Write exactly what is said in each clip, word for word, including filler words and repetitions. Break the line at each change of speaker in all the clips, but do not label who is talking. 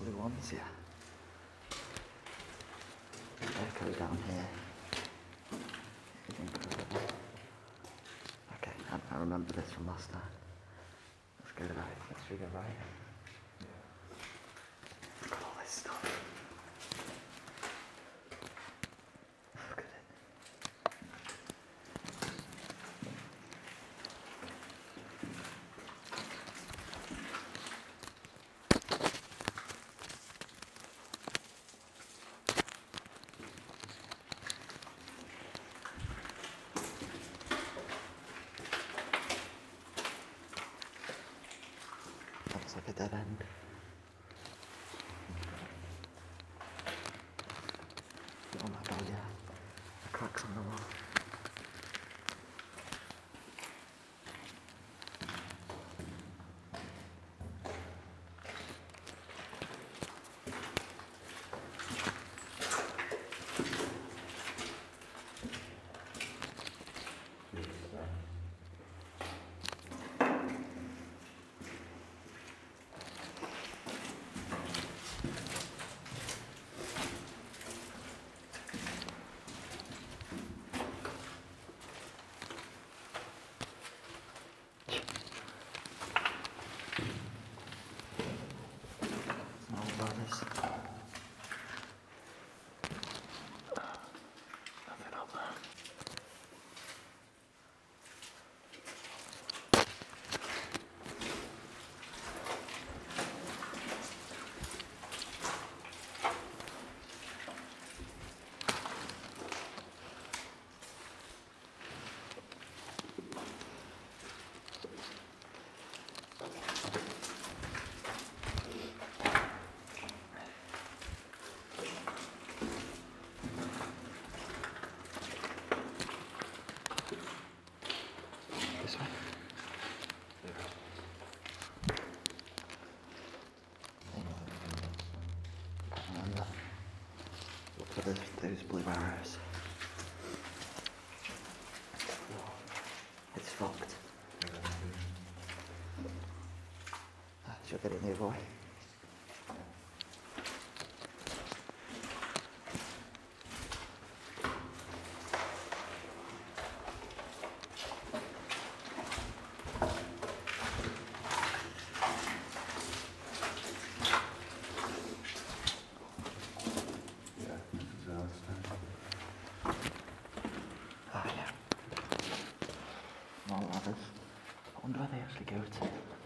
blue ones, yeah. Echo down here. It's incredible. Okay, I, I remember this from last time. Let's go right. Let's go right. Look at all this stuff. Look at it. Looks like a dead end. Oh my god, yeah. The cracks on the wall. Brothers. Nothing up there. This way. Can't remember. Look for those, those blue arrows. It's fucked. Ah, she'll get in there, boy. Oh yeah. More ladders. I wonder where they actually go to.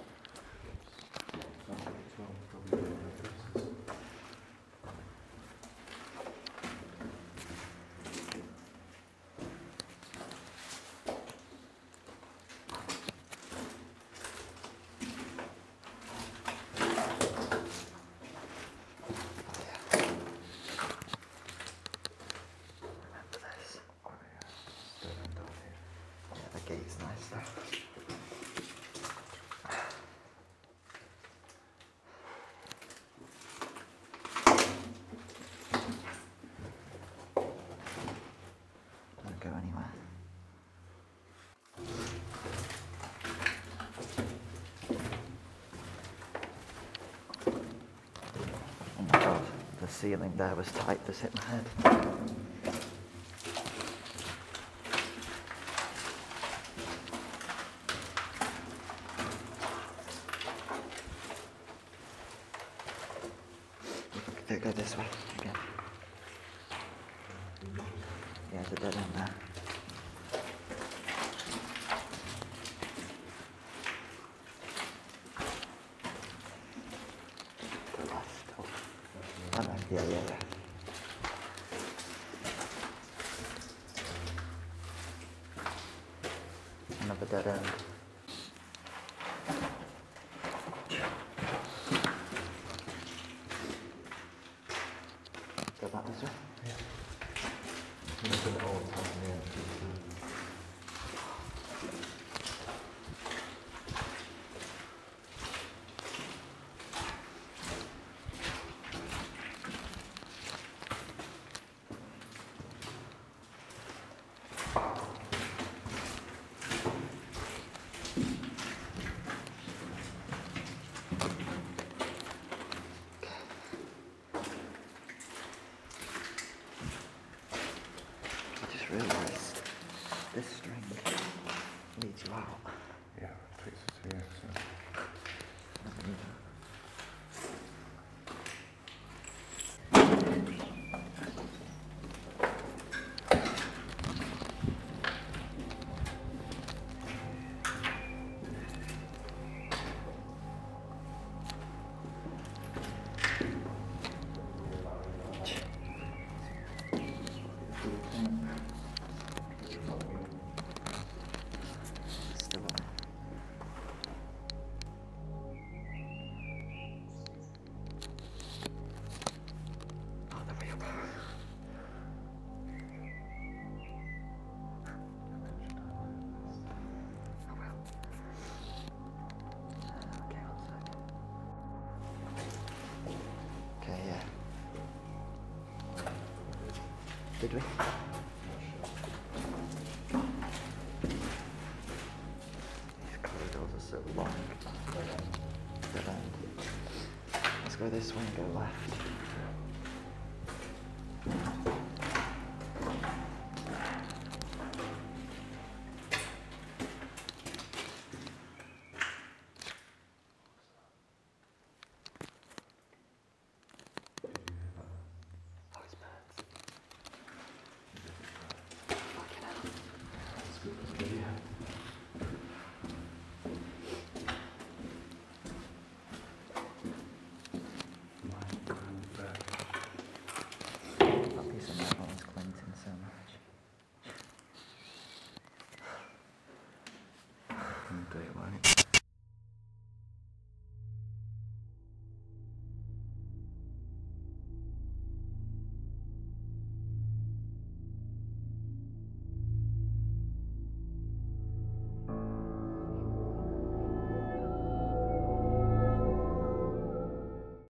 Gate's nice though. Don't go anywhere. Oh my god, the ceiling there was tight, this hit my head. They go this way again. Yeah, there's a dead end there. Go left. Oh, oh no. Yeah, yeah, yeah. Another dead end. Go back this way? Yeah. did we? These corridors are so long. Dead end. Let's go this way and go left.